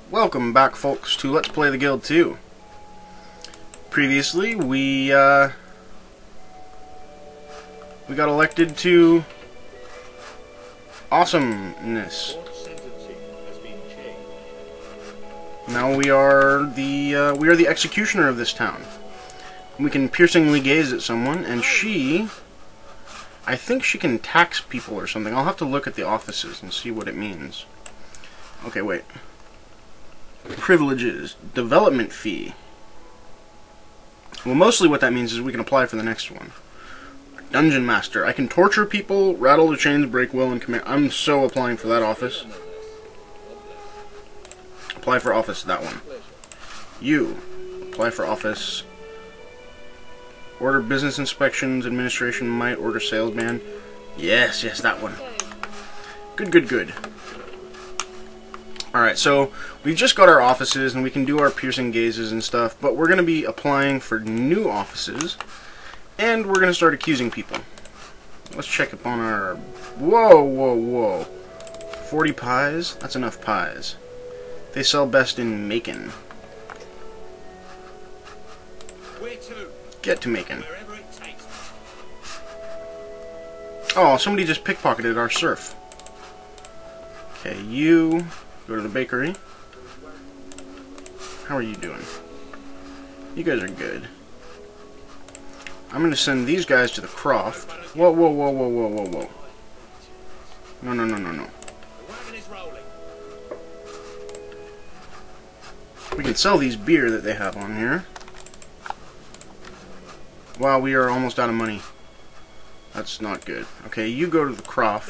Welcome back, folks, to Let's Play the Guild 2. Previously, we got elected to awesomeness. Now we are the executioner of this town. We can piercingly gaze at someone, and I think she can tax people or something. I'll have to look at the offices and see what it means. Okay, wait. Privileges. Development fee. Well, mostly what that means is we can apply for the next one. Dungeon Master. I can torture people, rattle the chains, break will, and command. I'm so applying for that office. Apply for office, that one. You. Apply for office. Order business inspections, administration might, order salesman. Yes, that one. Good. Alright, so we've just got our offices and we can do our piercing gazes and stuff, but we're going to be applying for new offices and we're going to start accusing people. Let's check up on our... Whoa. 40 pies? That's enough pies. They sell best in Macon. Get to Macon. Oh, somebody just pickpocketed our serf. Okay, you go to the bakery. How are you doing? You guys are good. I'm gonna send these guys to the croft. Whoa. No. We can sell these beer that they have on here. Wow, we are almost out of money. That's not good. Okay, you go to the croft.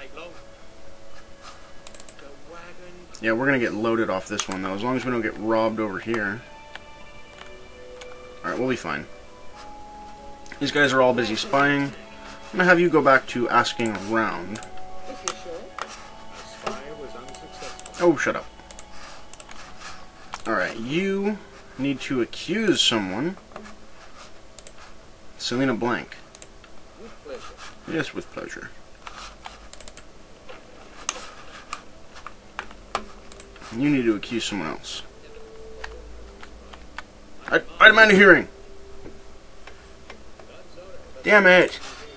Yeah, we're gonna get loaded off this one though, as long as we don't get robbed over here. Alright, we'll be fine. These guys are all busy spying. I'm gonna have you go back to asking around. Oh, shut up. Alright, you need to accuse someone. Selena Blank. With pleasure. Yes, with pleasure. You need to accuse someone else. I demand a hearing. Damn it.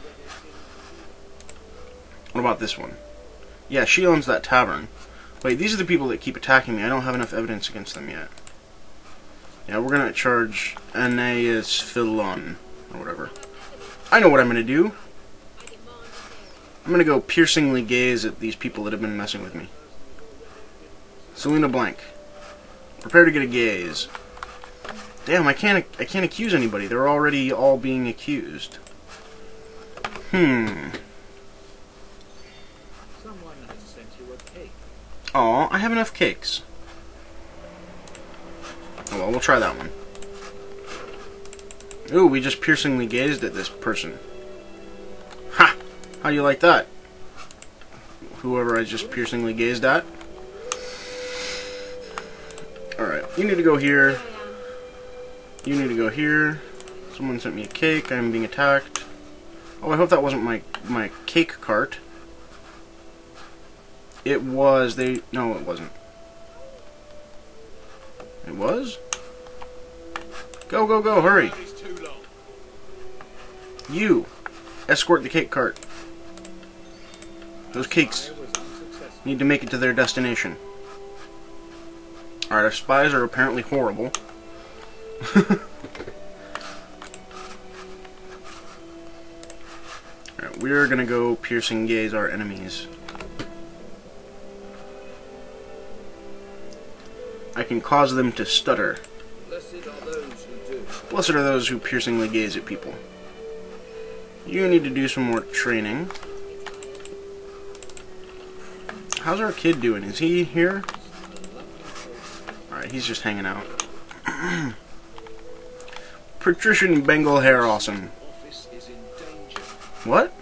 What about this one? Yeah, she owns that tavern. Wait, these are the people that keep attacking me. I don't have enough evidence against them yet. Yeah, we're gonna charge Aeneas Philon. Or whatever. I know what I'm gonna do. I'm gonna go piercingly gaze at these people that have been messing with me. Selena Blank. Prepare to get a gaze. Damn, I can't accuse anybody. They're already all being accused. Someone has sent you a cake. Aw, I have enough cakes. Oh well, we'll try that one. Ooh, we just piercingly gazed at this person. Ha! How do you like that? Whoever I just piercingly gazed at. Alright, you need to go here. You need to go here. Someone sent me a cake. I'm being attacked. Oh, I hope that wasn't my cake cart. It was. No, it wasn't. It was? Go, hurry. You, escort the cake cart. Those cakes need to make it to their destination. Alright, our spies are apparently horrible. Alright, we're gonna go piercing gaze our enemies. I can cause them to stutter. Blessed are those who do. Blessed are those who piercingly gaze at people. You need to do some more training. How's our kid doing? Is he here? Alright, he's just hanging out. Patrician Bengel hair awesome. What?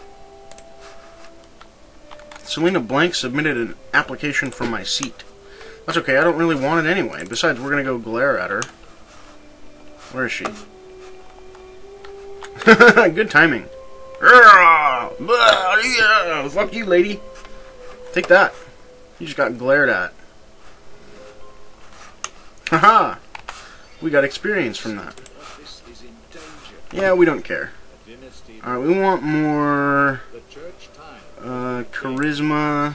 Selena Blank submitted an application for my seat. That's okay, I don't really want it anyway. Besides, we're gonna go glare at her. Where is she? Good timing. Fuck you, lady. Take that. You just got glared at. Haha! We got experience from that. Office is in danger. Yeah, we don't care. The dynasty. Alright, we want more The church time. charisma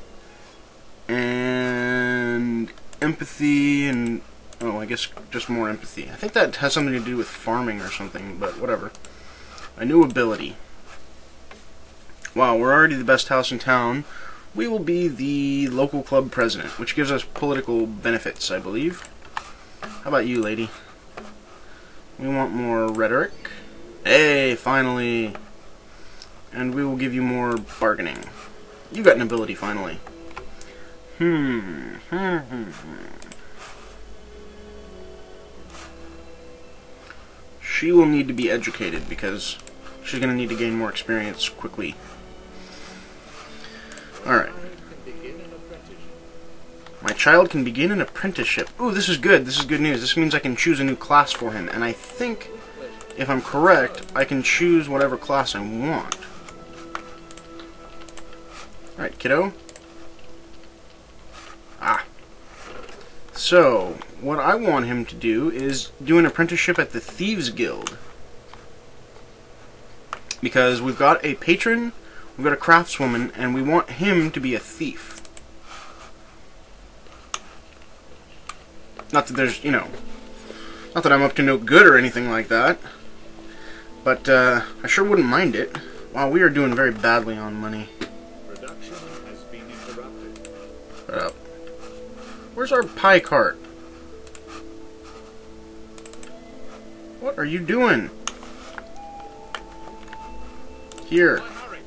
and empathy and oh, I guess just more empathy. I think that has something to do with farming or something, but whatever. A new ability. Wow, we're already the best house in town. We will be the local club president, which gives us political benefits, I believe. How about you, lady? We want more rhetoric. Hey, finally. And we will give you more bargaining. You got an ability, finally. She will need to be educated because she's going to need to gain more experience quickly. Alright. My child can begin an apprenticeship. Ooh, this is good. This is good news. This means I can choose a new class for him. And I think, if I'm correct, I can choose whatever class I want. Alright, kiddo. Ah. So, what I want him to do is do an apprenticeship at the Thieves Guild. Because we've got a patron, we've got a craftswoman, and we want him to be a thief. Not that there's, not that I'm up to no good or anything like that. But, I sure wouldn't mind it. Wow, we are doing very badly on money. Production has been interrupted. Shut up. Where's our pie cart? What are you doing? Here.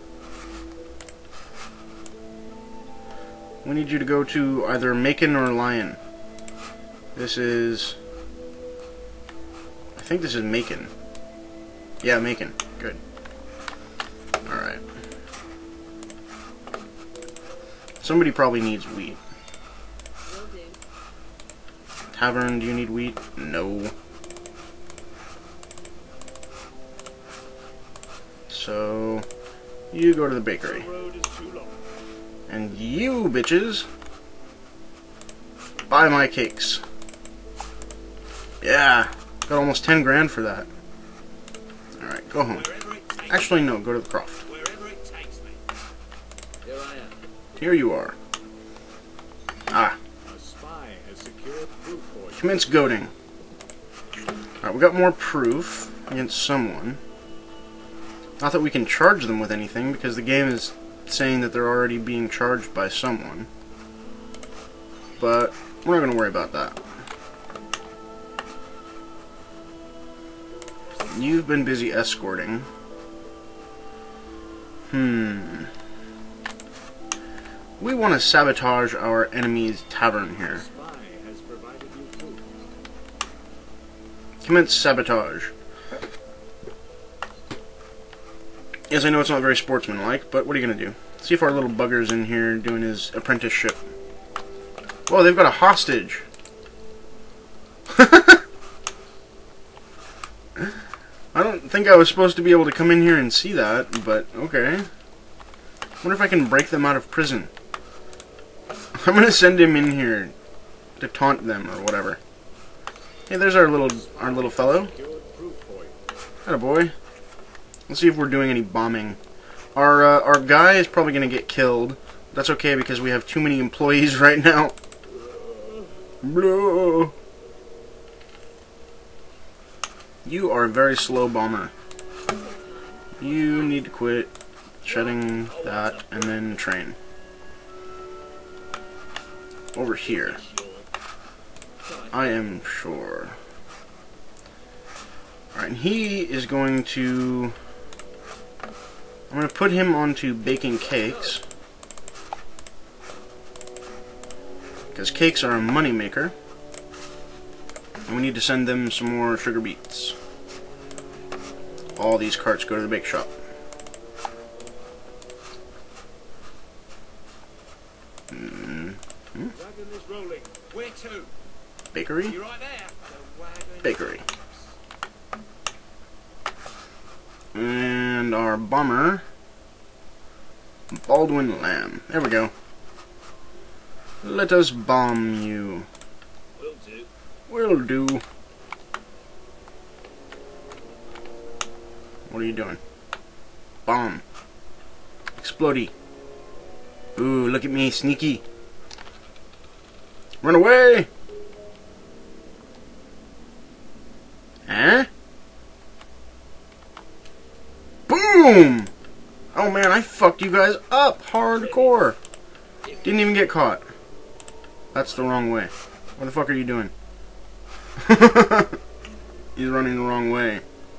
We need you to go to either Macon or Lion. This is... I think this is Macon. Yeah, Macon. Good. Alright. Somebody probably needs wheat. Will do. Tavern, do you need wheat? No. So, you go to the bakery. The road is too long. And you, bitches, buy my cakes. Yeah, got almost 10 grand for that. Alright, go home. Wherever it takes Actually, no, go to the croft. Wherever it takes me. Here I am. Here you are. Ah, A spy has secured proof for you. commence goading. Alright, we got more proof against someone. Not that we can charge them with anything, because the game is saying that they're already being charged by someone. But we're not going to worry about that. You've been busy escorting. We want to sabotage our enemy's tavern here. A spy has provided you proof. Commence sabotage. Yes, I know it's not very sportsmanlike, but what are you going to do? See if our little bugger's in here doing his apprenticeship. Whoa, they've got a hostage. I don't think I was supposed to be able to come in here and see that, but okay. Wonder if I can break them out of prison. I'm going to send him in here to taunt them or whatever. Hey, there's our little fellow. Secured proof for you. Attaboy. Let's see if we're doing any bombing. Our guy is probably going to get killed. That's okay because we have too many employees right now. Blah. You are a very slow bomber. You need to quit shedding that and then train. Over here. I am sure. Alright, and he is going to... I'm going to put him onto baking cakes. Because cakes are a money maker. And we need to send them some more sugar beets. All these carts go to the bake shop. Wagon is rolling. Where to? Bakery? You right there? The wagon. Bakery. And our bomber, Baldwin Lamb. There we go. Let us bomb you. Will do. Will do. What are you doing? Bomb. Explodey. Ooh, look at me, sneaky. Run away! Huh? Boom! Oh man, I fucked you guys up hardcore. Didn't even get caught. That's the wrong way. What the fuck are you doing? He's running the wrong way.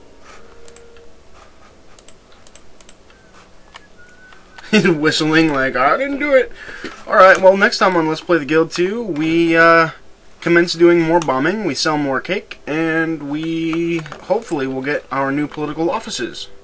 He's whistling like, I didn't do it. Alright, well, next time on Let's Play the Guild 2, we commence doing more bombing, we sell more cake, and we hopefully will get our new political offices.